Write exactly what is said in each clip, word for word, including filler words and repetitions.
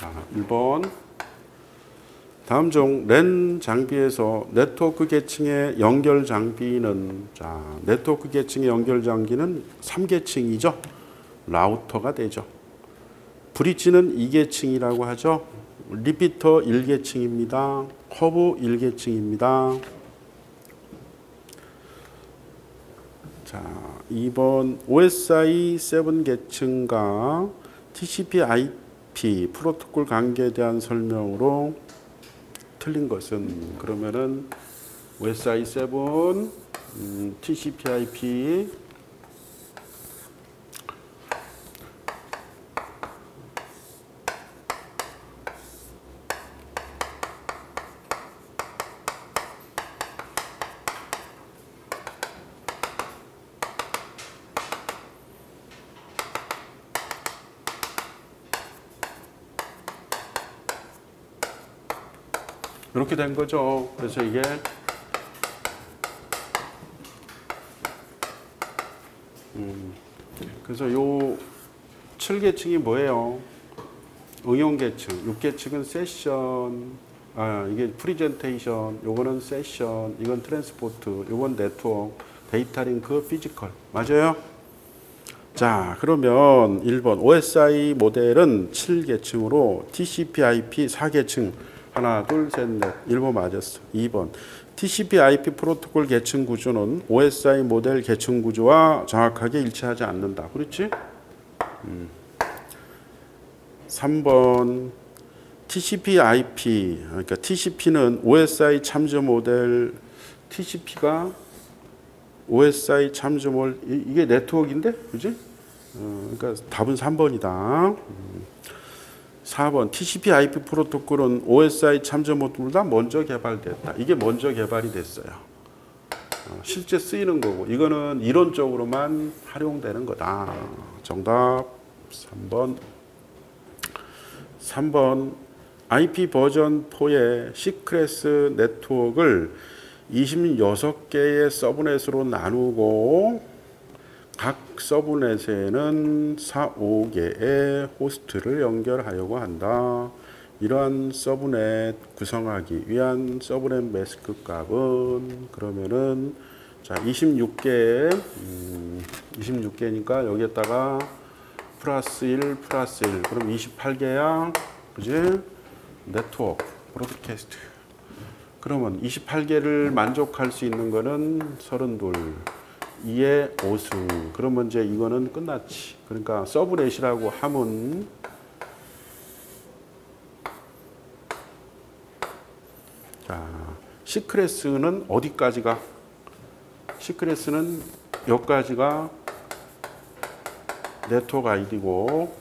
자, 일 번. 다음 중 랜 장비에서 네트워크 계층의 연결 장비는, 자, 네트워크 계층의 연결 장비는 삼 계층이죠. 라우터가 되죠. 브릿지는 이 계층이라고 하죠. 리피터 일 계층입니다. 허브 일 계층입니다. 자, 이 번 오에스아이 칠 계층과 티씨피 아이피 프로토콜 관계에 대한 설명으로 틀린 것은, 그러면은 오에스아이 칠, 음, 티씨피 아이피 이렇게 된 거죠. 그래서 이게 음, 그래서 요 칠 계층이 뭐예요? 응용 계층. 육 계층은 세션, 아, 이게 프리젠테이션, 요거는 세션, 이건 트랜스포트, 요건 네트워크, 데이터 링크, 피지컬. 맞아요? 자, 그러면 일 번 오에스아이 모델은 칠 계층으로 티씨피 아이피 사 계층. 하나, 둘, 셋, 넷. 일 번 맞았어. 이 번. 티씨피 아이피 프로토콜 계층 구조는 오에스아이 모델 계층 구조와 정확하게 일치하지 않는다. 그렇지? 음. 삼 번. 티씨피 아이피, 그러니까 티씨피는 오에스아이 참조 모델, 티씨피가 오에스아이 참조 모델, 이게 네트워크인데? 그지? 어, 그러니까 답은 삼 번이다. 음. 사 번. 티씨피 아이피 프로토콜은 오에스아이 참조 모듈보다 먼저 개발됐다. 이게 먼저 개발이 됐어요. 어, 실제 쓰이는 거고, 이거는 이론적으로만 활용되는 거다. 정답 삼 번. 삼 번. 아이피 버전 사의 시크릿 네트워크를 이십육 개의 서브넷으로 나누고 각 서브넷에는 사, 오 개의 호스트를 연결하려고 한다. 이러한 서브넷 구성하기 위한 서브넷 매스크 값은, 그러면은 자, 이십육 개, 음, 이십육 개니까 여기에다가 플러스 일, 플러스 일, 그럼 이십팔 개야. 그지? 네트워크, 브로드캐스트. 그러면 이십팔 개를 만족할 수 있는 거는 삼십이. 이의 오 승. 그러면 이제 이거는 끝났지. 그러니까 서브넷이라고 하면 자, 시크릿은 어디까지가? 시크릿은 여기까지가 네트워크 아이디고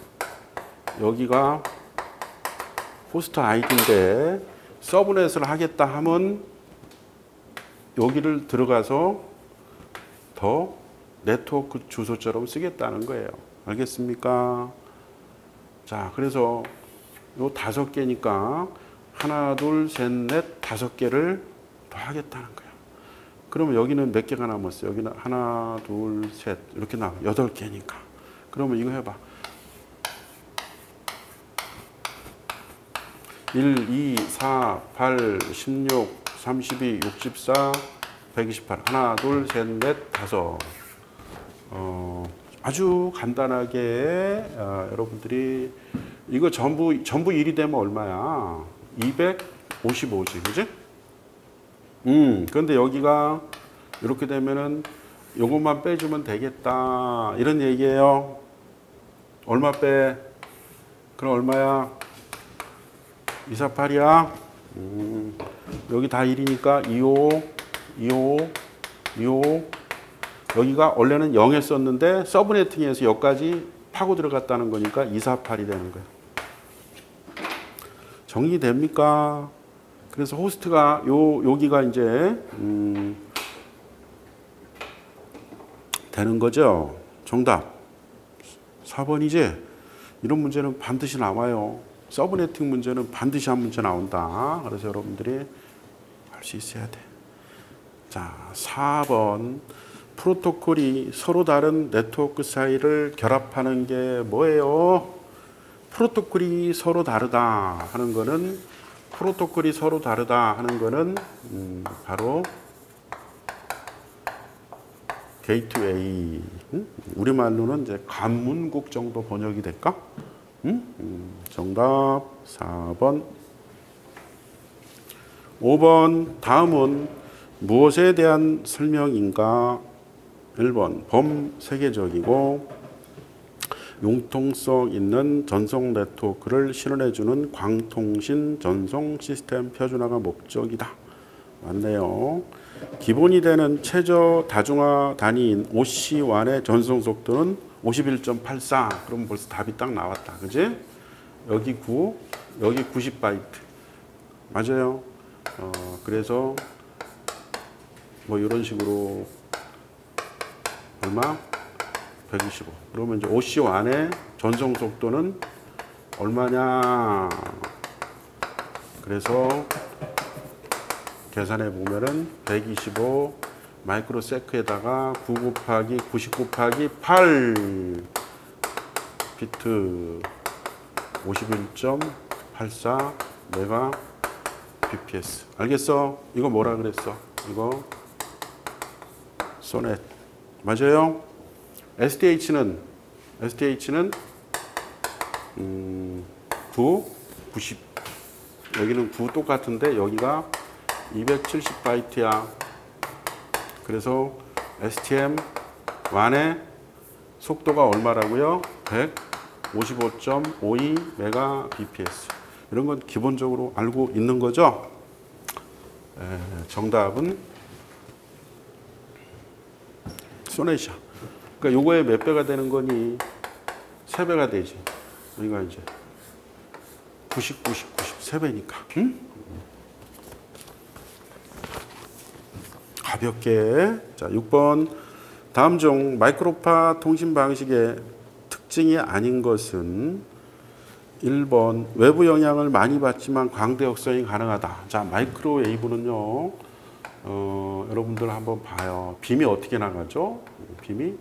여기가 호스트 아이디인데 서브넷을 하겠다 하면 여기를 들어가서 더 네트워크 주소처럼 쓰겠다는 거예요. 알겠습니까? 자, 그래서 요 다섯 개니까 하나, 둘, 셋, 넷, 다섯 개를 더 하겠다는 거예요. 그러면 여기는 몇 개가 남았어요? 여기는 하나, 둘, 셋 이렇게 나 여덟 개니까. 그러면 이거 해봐. 일, 이, 사, 팔, 십육, 삼십이, 육십사, 백이십팔. 하나, 둘, 셋, 넷, 다섯. 어, 아주 간단하게 어, 여러분들이 이거 전부 전부 일이 되면 얼마야? 이백오십오지, 그지? 음, 그런데 여기가 이렇게 되면은 요것만 빼주면 되겠다 이런 얘기예요. 얼마 빼? 그럼 얼마야? 이백사십팔이야. 음, 여기 다 일이니까 이십오, 이십오, 이십오. 여기가 원래는 영 했었는데 서브네팅에서 여기까지 파고 들어갔다는 거니까 이백사십팔이 되는 거예요. 정리됩니까? 그래서 호스트가 요 여기가 이제 음, 되는 거죠. 정답 사 번이지. 이런 문제는 반드시 나와요. 서브네팅 문제는 반드시 한 문제 나온다. 그래서 여러분들이 할 수 있어야 돼. 자, 사 번. 프로토콜이 서로 다른 네트워크 사이를 결합하는 게 뭐예요? 프로토콜이 서로 다르다 하는 거는 프로토콜이 서로 다르다 하는 거는 음, 바로 게이트웨이. 음? 우리말로는 이제 관문국 정도 번역이 될까? 음? 음, 정답 사 번. 오 번. 다음은 무엇에 대한 설명인가? 일 번. 범세계적이고 융통성 있는 전송 네트워크를 실현해주는 광통신 전송 시스템 표준화가 목적이다. 맞네요. 기본이 되는 최저 다중화 단위인 오씨일의 전송 속도는 오십일 점 팔사. 그럼 벌써 답이 딱 나왔다. 그지? 여기 구, 여기 구십 바이트. 맞아요. 어, 그래서 뭐 이런 식으로 얼마? 백이십오. 그러면 이제 오씨일의 전송 속도는 얼마냐? 그래서 계산해 보면은 백이십오 마이크로세크에다가 구 곱하기 구십 곱하기 팔 비트 오십일 점 팔사 메가 비피에스. 알겠어? 이거 뭐라 그랬어? 이거 소넷. 맞아요? 에스디에이치는 에스디에이치는 음, 구, 구십. 여기는 구 똑같은데 여기가 이백칠십 바이트야. 그래서 에스티엠 일의 속도가 얼마라고요? 백오십오 점 오이 메가 비피에스. 이런 건 기본적으로 알고 있는 거죠? 에, 정답은 소넷이야. 그러니까 요거에 몇 배가 되는 거니? 세 배가 되지. 우리가 이제 구십, 구십, 구십 세 배니까. 응? 가볍게. 자, 육 번. 다음 중 마이크로파 통신 방식의 특징이 아닌 것은 일 번. 외부 영향을 많이 받지만 광대 역성이 가능하다. 자, 마이크로웨이브는요. 어, 여러분들 한번 봐요. 빔이 어떻게 나가죠? 빔이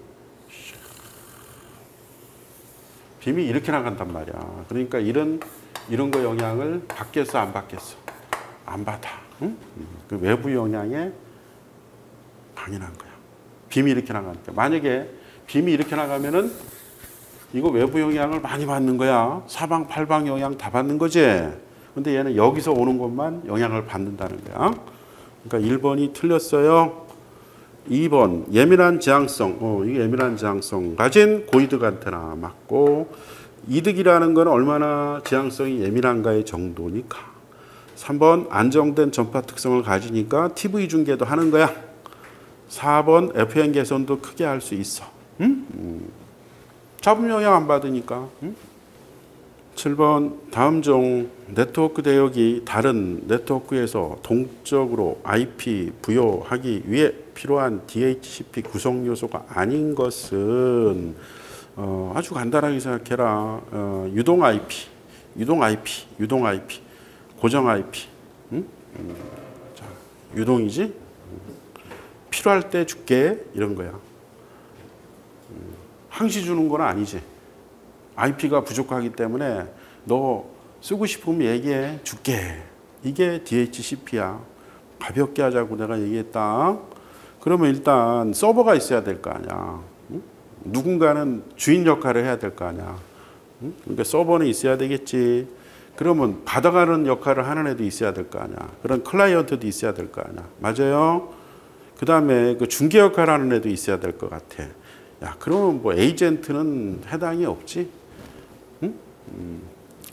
빔이 이렇게 나간단 말이야. 그러니까 이런 이런 거 영향을 받겠어, 안 받겠어? 안 받아. 응? 그 외부 영향에 강인한 거야. 빔이 이렇게 나가니까. 만약에 빔이 이렇게 나가면은 이거 외부 영향을 많이 받는 거야. 사방, 팔방 영향 다 받는 거지. 근데 얘는 여기서 오는 것만 영향을 받는다는 거야. 그러니까 일 번이 틀렸어요. 이 번 예민한 지향성. 어, 이게 예민한 지향성 가진 고이득 안테나 맞고, 이득이라는 건 얼마나 지향성이 예민한가의 정도니까. 삼 번 안정된 전파 특성을 가지니까 티비 중계도 하는 거야. 사 번 에프엠 개선도 크게 할 수 있어. 응? 음. 잡음 영향 안 받으니까. 응? 칠 번 다음 중 네트워크 대역이 다른 네트워크에서 동적으로 아이피 부여하기 위해 필요한 디에이치시피 구성 요소가 아닌 것은 어, 아주 간단하게 생각해라. 어, 유동 아이피, 유동 아이피, 유동 아이피, 고정 아이피. 응? 음, 자, 유동이지? 필요할 때 줄게 이런 거야. 음, 항시 주는 건 아니지. 아이피가 부족하기 때문에 너 쓰고 싶으면 얘기해 줄게. 이게 디에이치시피야. 가볍게 하자고 내가 얘기했다. 그러면 일단 서버가 있어야 될 거 아니야. 응? 누군가는 주인 역할을 해야 될 거 아니야. 응? 그러니까 서버는 있어야 되겠지. 그러면 받아가는 역할을 하는 애도 있어야 될 거 아니야. 그런 클라이언트도 있어야 될 거 아니야. 맞아요? 그 다음에 그 중개 역할을 하는 애도 있어야 될 것 같아. 야, 그러면 뭐 에이전트는 해당이 없지? 응? 음.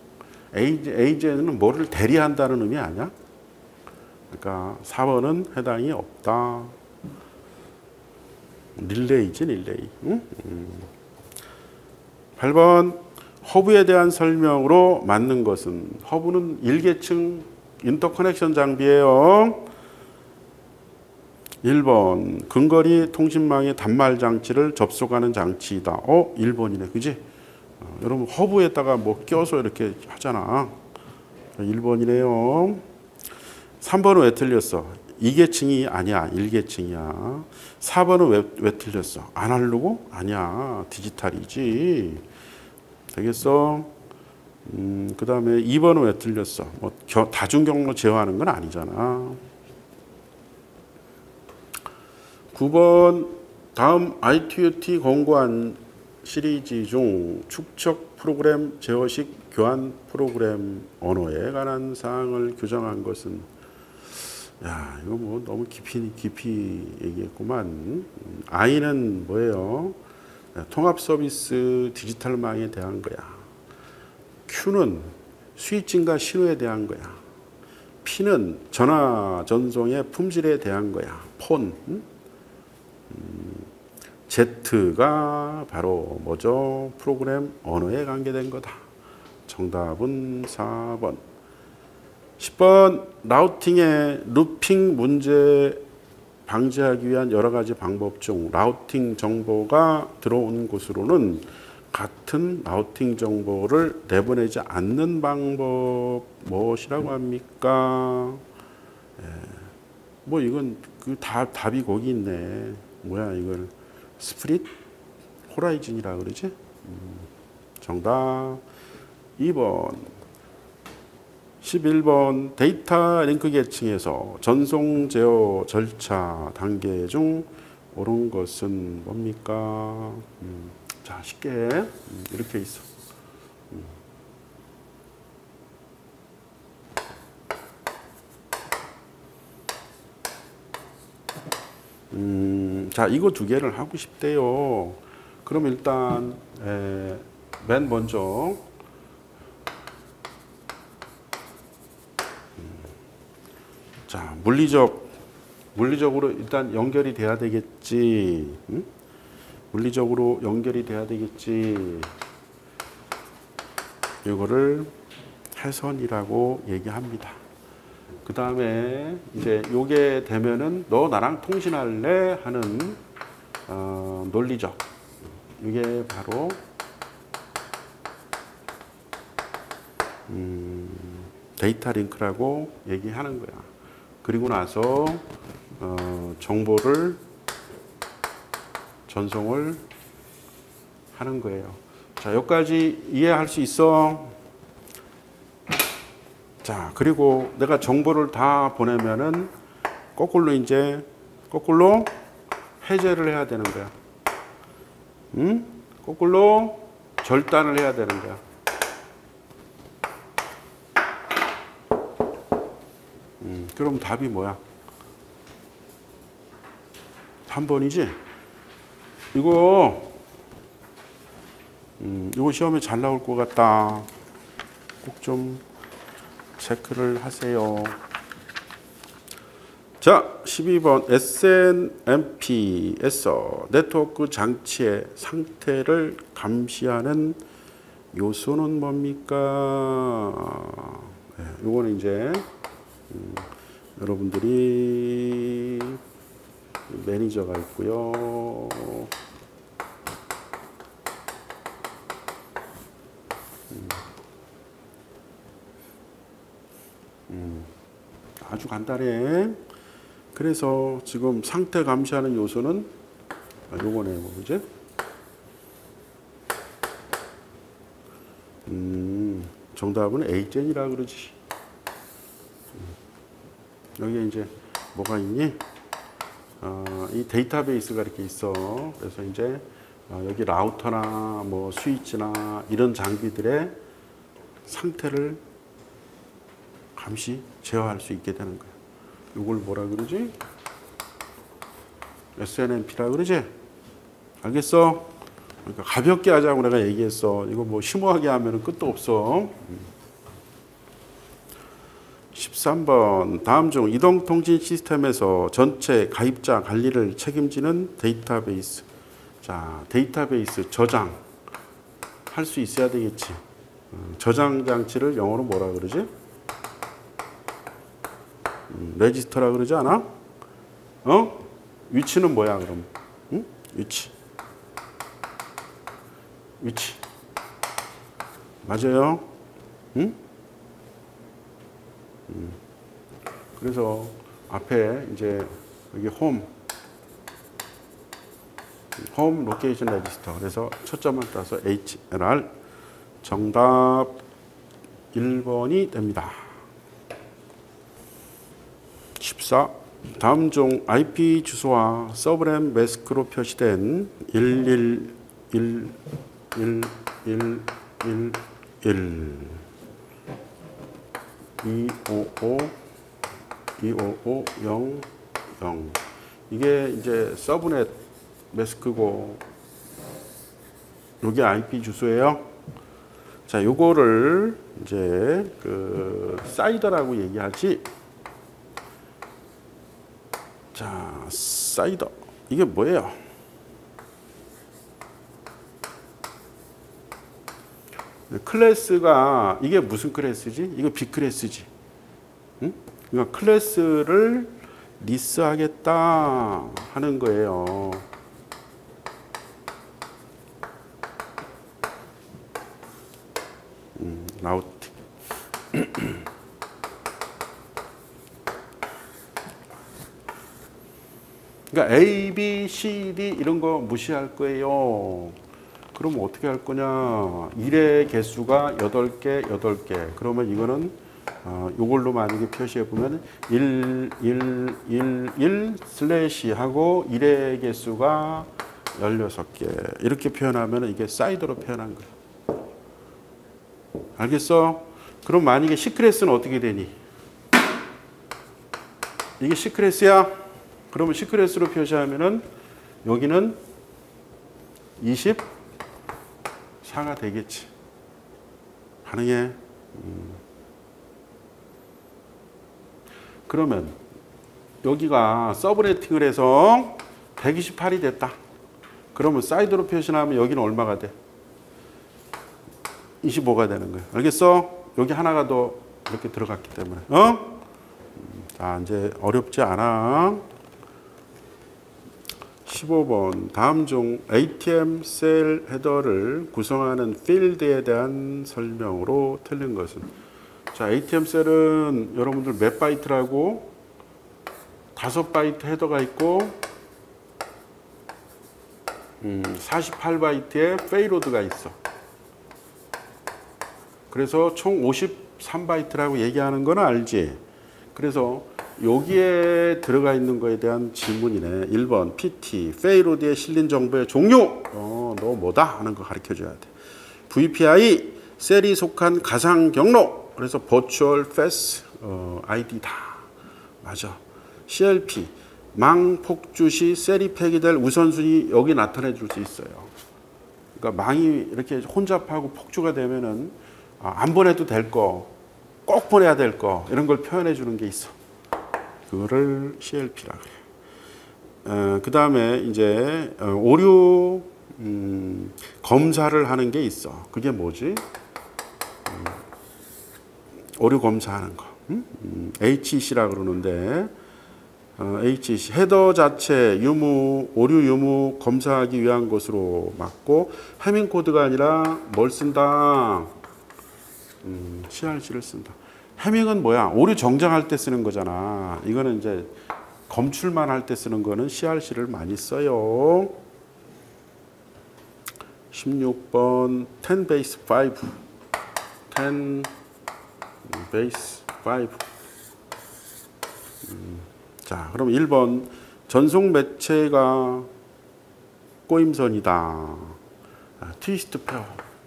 에이전트는 뭐를 대리한다는 의미 아니야? 그러니까 사 번은 해당이 없다. 릴레이지, 릴레이. 응? 음. 팔 번 허브에 대한 설명으로 맞는 것은, 허브는 일계층 인터커넥션 장비예요. 일 번 근거리 통신망의 단말 장치를 접속하는 장치이다. 어? 일 번이네. 그지? 어, 여러분 허브에다가 뭐 껴서 이렇게 하잖아. 일 번이네요. 삼 번은 왜 틀렸어? 이 계층이 아니야. 일 계층이야. 사 번은 왜, 왜 틀렸어? 아날로그? 아니야. 디지털이지. 되겠어? 음, 그 다음에 이 번은 왜 틀렸어? 뭐 겨, 다중경로 제어하는 건 아니잖아. 구 번 다음 아이티유티 권고안 시리즈 중 축척 프로그램 제어식 교환 프로그램 언어에 관한 사항을 규정한 것은, 야, 이거 뭐 너무 깊이 깊이 얘기했구만. I는 뭐예요? 통합 서비스 디지털망에 대한 거야. Q는 스위칭과 신호에 대한 거야. P는 전화 전송의 품질에 대한 거야. 폰. 음, Z가 바로 뭐죠? 프로그램 언어에 관계된 거다. 정답은 사 번. 십 번 라우팅의 루핑 문제 방지하기 위한 여러 가지 방법 중 라우팅 정보가 들어온 곳으로는 같은 라우팅 정보를 내보내지 않는 방법 무엇이라고 합니까? 예. 뭐 이건 그 답, 답이 거기 있네. 뭐야 이걸 스프릿 호라이즌이라 그러지? 음, 정답 이 번. 십일 번 데이터 링크 계층에서 전송 제어 절차 단계 중 옳은 것은 뭡니까? 음, 자 쉽게 음, 이렇게 있어. 음. 음, 자 이거 두 개를 하고 싶대요. 그럼 일단 에, 맨 먼저 자, 물리적, 물리적으로 일단 연결이 돼야 되겠지. 응? 물리적으로 연결이 돼야 되겠지. 이거를 해선이라고 얘기합니다. 그 다음에 이제 요게 되면은 너 나랑 통신할래? 하는 어, 논리적. 이게 바로 음, 데이터 링크라고 얘기하는 거야. 그리고 나서 어, 정보를 전송을 하는 거예요. 자, 여기까지 이해할 수 있어? 자, 그리고 내가 정보를 다 보내면은 거꾸로 이제 거꾸로 해제를 해야 되는 거야. 응? 거꾸로 절단을 해야 되는 거야. 음, 그럼 답이 뭐야? 삼 번이지? 이거, 음, 이거 시험에 잘 나올 것 같다. 꼭 좀 체크를 하세요. 자, 십이 번 에스엔엠피에서 네트워크 장치의 상태를 감시하는 요소는 뭡니까? 네, 이거는 이제 음, 여러분들이 매니저가 있고요. 음, 음, 아주 간단해. 그래서 지금 상태 감시하는 요소는 요거네요, 그지? 음, 정답은 에이젠이라 그러지. 여기 이제 뭐가 있니? 어, 이 데이터베이스가 이렇게 있어. 그래서 이제 어, 여기 라우터나 뭐 스위치나 이런 장비들의 상태를 감시, 제어할 수 있게 되는 거야. 이걸 뭐라 그러지? 에스엔엠피라 그러지? 알겠어? 그러니까 가볍게 하자고 내가 얘기했어. 이거 뭐 심오하게 하면 끝도 없어. 십삼 번 다음 중 이동통신 시스템에서 전체 가입자 관리를 책임지는 데이터베이스. 자, 데이터베이스 저장 할 수 있어야 되겠지. 저장 장치를 영어로 뭐라 그러지? 음, 레지스터라 그러지 않아? 어? 위치는 뭐야 그럼? 응? 위치. 위치. 맞아요? 응? 음. 그래서 앞에 이제 여기 홈, 홈 로케이션 레지스터. 그래서 초점을 따서 에이치엘알 정답 일 번이 됩니다. 십사. 다음 중 아이피 주소와 서브넷 매스크로 표시된 일일일 일 일 일 일 이오오 이오오 영 영 이게 이제 서브넷 매스크고 요게 아이피 주소예요. 자, 요거를 이제 그 사이더라고 얘기하지. 자, 사이더 이게 뭐예요? 클래스가 이게 무슨 클래스지? 이거 B 클래스지. 응? 그러니까 클래스를 리스하겠다 하는 거예요. 음, 라우팅. 그러니까 A, B, C, D 이런 거 무시할 거예요. 그럼 어떻게 할 거냐? 일의 개수가 여덟 개, 여덟 개. 그러면 이거는 어, 이걸로 만약에 표시해 보면 일, 일, 일, 일 슬래시 하고 일의 개수가 열여섯 개. 이렇게 표현하면 이게 사이드로 표현한 거야. 알겠어? 그럼 만약에 C클래스는 어떻게 되니? 이게 C클래스야? 그러면 C클래스로 표시하면은 여기는 이십사가 되겠지. 가능해? 음. 그러면 여기가 서브네팅을 해서 백이십팔이 됐다. 그러면 사이드로 표시하면 여기는 얼마가 돼? 이십오가 되는 거야. 알겠어? 여기 하나가 더 이렇게 들어갔기 때문에. 어? 자, 이제 어렵지 않아. 십오 번. 다음 중 에이티엠 셀 헤더를 구성하는 필드에 대한 설명으로 틀린 것은? 자, 에이티엠 셀은 여러분들 몇 바이트라고? 다섯 바이트 헤더가 있고 음, 사십팔 바이트의 페이로드가 있어. 그래서 총 오십삼 바이트라고 얘기하는 건 알지? 그래서 여기에 들어가 있는 거에 대한 질문이네. 일 번 피티, 페이로드에 실린 정보의 종류. 어, 너 뭐다? 하는 거 가르쳐줘야 돼. 브이피아이, 셀이 속한 가상 경로. 그래서 버추얼 패스 어, 아이디다. 맞아. 씨엘피, 망 폭주 시 셀이 폐기될 우선순위 여기 나타내 줄 수 있어요. 그러니까 망이 이렇게 혼잡하고 폭주가 되면은 안 보내도 될 거, 꼭 보내야 될 거 이런 걸 표현해 주는 게 있어. 그거를 씨엘피라고 해요. 어, 그 다음에 이제 오류 음, 검사를 하는 게 있어. 그게 뭐지? 음, 오류 검사하는 거. 음? 음, 에이치이씨라고 그러는데 어, 에이치이씨 헤더 자체 유무 오류 유무 검사하기 위한 것으로 맞고 해밍 코드가 아니라 뭘 쓴다? 음, 씨알씨를 쓴다. 해밍은 뭐야? 오류 정정할 때 쓰는 거잖아. 이거는 이제 검출만 할 때 쓰는 거는 씨알씨를 많이 써요. 십육 번 텐 베이스 오. 텐 베이스 오. 음, 자, 그럼 일 번 전송 매체가 꼬임선이다. 아, 트위스트 페어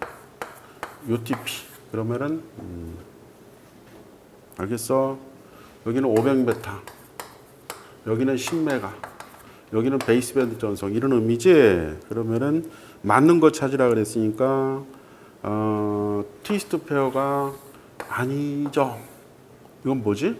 유티피. 그러면은 음, 알겠어? 여기는 오백 메타, 여기는 십 메가, 여기는 베이스밴드 전송 이런 의미지? 그러면은 맞는 거 찾으라 그랬으니까 어, 트위스트 페어가 아니죠. 이건 뭐지?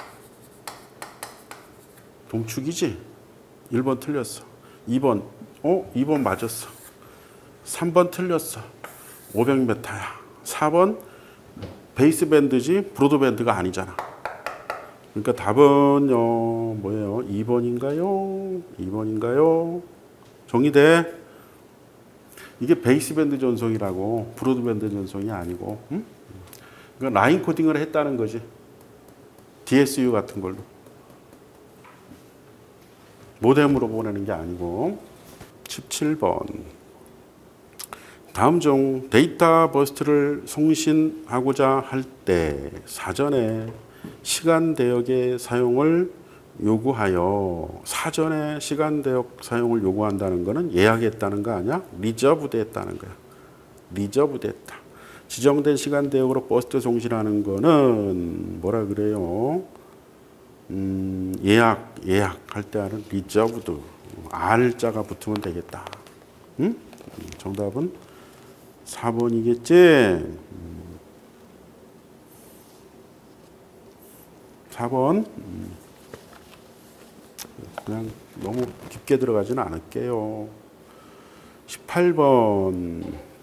동축이지? 일 번 틀렸어. 이 번, 어? 이 번 맞았어. 삼 번 틀렸어. 오백 메타야. 사 번 베이스밴드지 브로드밴드가 아니잖아. 그러니까 답은요 뭐예요? 이 번인가요? 이 번인가요? 정리돼? 이게 베이스밴드 전송이라고 브로드밴드 전송이 아니고 응? 그러니까 라인 코딩을 했다는 거지. 디에스유 같은 걸로. 모뎀으로 보내는 게 아니고. 십칠 번 다음 중 데이터 버스트를 송신하고자 할 때 사전에 시간 대역의 사용을 요구하여 사전에 시간 대역 사용을 요구한다는 것은 예약했다는 거 아니야? 리저브드 했다는 거야. 리저브드 했다. 지정된 시간 대역으로 버스트 송신하는 거는 뭐라 그래요? 음, 예약, 예약할 때 하는 리저브드. R자가 붙으면 되겠다. 응? 정답은 사 번이겠지? 음, 사 번. 음, 그냥 너무 깊게 들어가지는 않을게요. 십팔 번.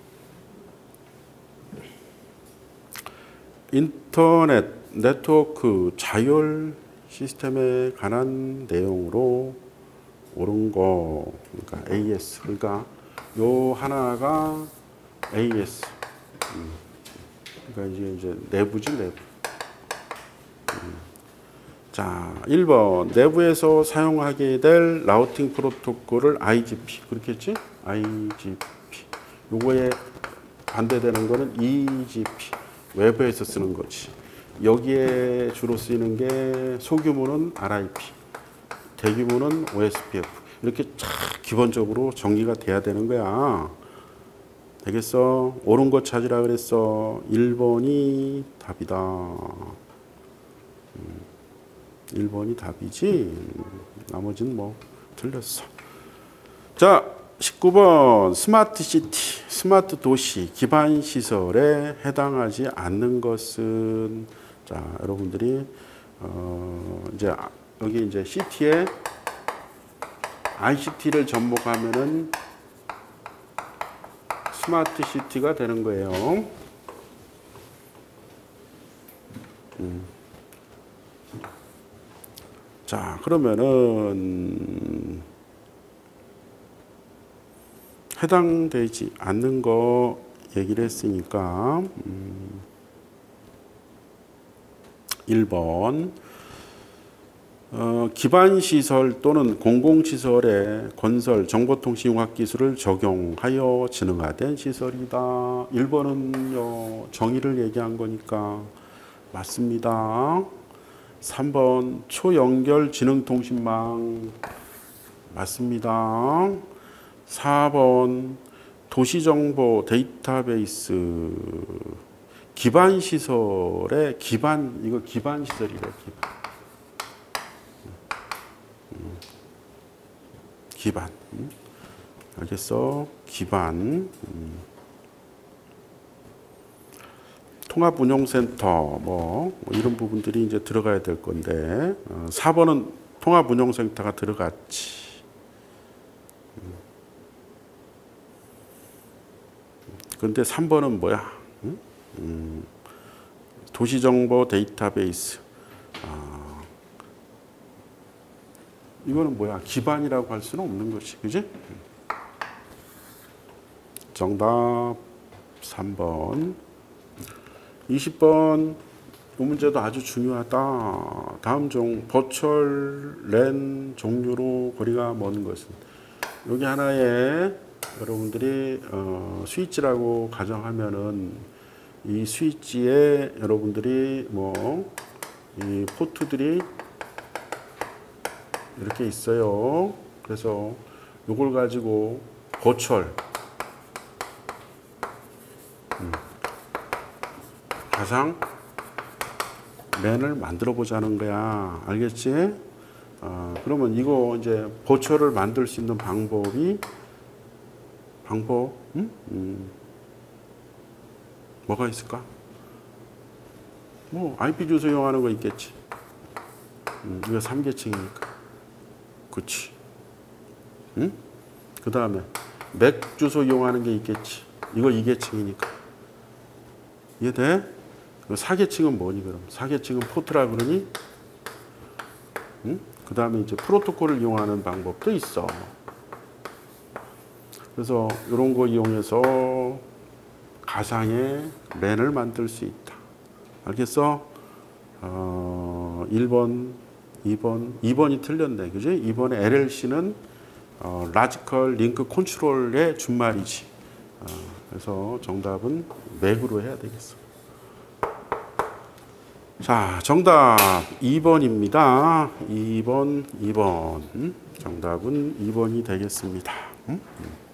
인터넷 네트워크 자율 시스템에 관한 내용으로 옳은 거, 그러니까 에이에스. 그러니까 요 하나가 에이에스. 음. 그러니까 이제 이제 내부지 내부. 음. 자, 일 번 내부에서 사용하게 될 라우팅 프로토콜을 아이지피. 그렇겠지? 아이지피. 요거에 반대되는 거는 이지피. 외부에서 쓰는 거지. 여기에 주로 쓰이는 게 소규모는 알아이피, 대규모는 오에스피에프. 이렇게 쫙 기본적으로 정리가 돼야 되는 거야. 되겠어? 옳은 거 찾으라 그랬어. 일 번이 답이다. 일 번이 답이지. 나머지는 뭐 틀렸어. 자, 십구 번 스마트 시티, 스마트 도시 기반 시설에 해당하지 않는 것은, 자, 여러분들이 어 이제 여기 이제 시티에 아이씨티를 접목하면은 스마트 시티가 되는 거예요. 음. 자, 그러면은 해당되지 않는 거 얘기를 했으니까 음, 일 번 어, 기반시설 또는 공공시설의 건설 정보통신융합 기술을 적용하여 진흥화된 시설이다. 일 번은요, 정의를 얘기한 거니까 맞습니다. 삼 번 초연결 지능통신망 맞습니다. 사 번 도시정보 데이터베이스 기반시설의 기반, 이거 기반시설이래. 기반. 기반. 알겠어? 기반. 통합운용센터 뭐 이런 부분들이 이제 들어가야 될 건데 사 번은 통합운용센터가 들어갔지. 그런데 삼 번은 뭐야? 음? 음, 도시정보 데이터베이스. 아, 이거는 뭐야? 기반이라고 할 수는 없는 것이, 그지? 정답 삼 번. 이십 번. 이 문제도 아주 중요하다. 다음 중 버추얼 랜 종류로 거리가 먼 것은, 여기 하나에 여러분들이 어, 스위치라고 가정하면은 이 스위치에 여러분들이 뭐 이 포트들이 이렇게 있어요. 그래서 이걸 가지고 버추얼 음, 가상 랜을 만들어 보자는 거야. 알겠지? 어, 그러면 이거 이제 버추얼을 만들 수 있는 방법이 방법 음? 음. 뭐가 있을까? 뭐 아이피 주소 이용하는 거 있겠지. 음, 이거 삼 계층이니까. 그렇지. 응? 그 다음에 맥 주소 이용하는 게 있겠지. 이거 이 계층이니까. 이해돼? 사 계층은 뭐니 그럼? 사 계층은 포트라 그러니? 응? 그 다음에 이제 프로토콜을 이용하는 방법도 있어. 그래서 이런 거 이용해서 가상의 랜을 만들 수 있다. 알겠어? 어, 일 번, 이 번, 이 번이 틀렸네. 그지? 이 번에 엘엘씨는 어, 라지컬 링크 컨트롤의 준말이지. 어, 그래서 정답은 맥으로 해야 되겠어. 자, 정답 이 번입니다. 이 번, 이 번. 정답은 이 번이 되겠습니다. 응?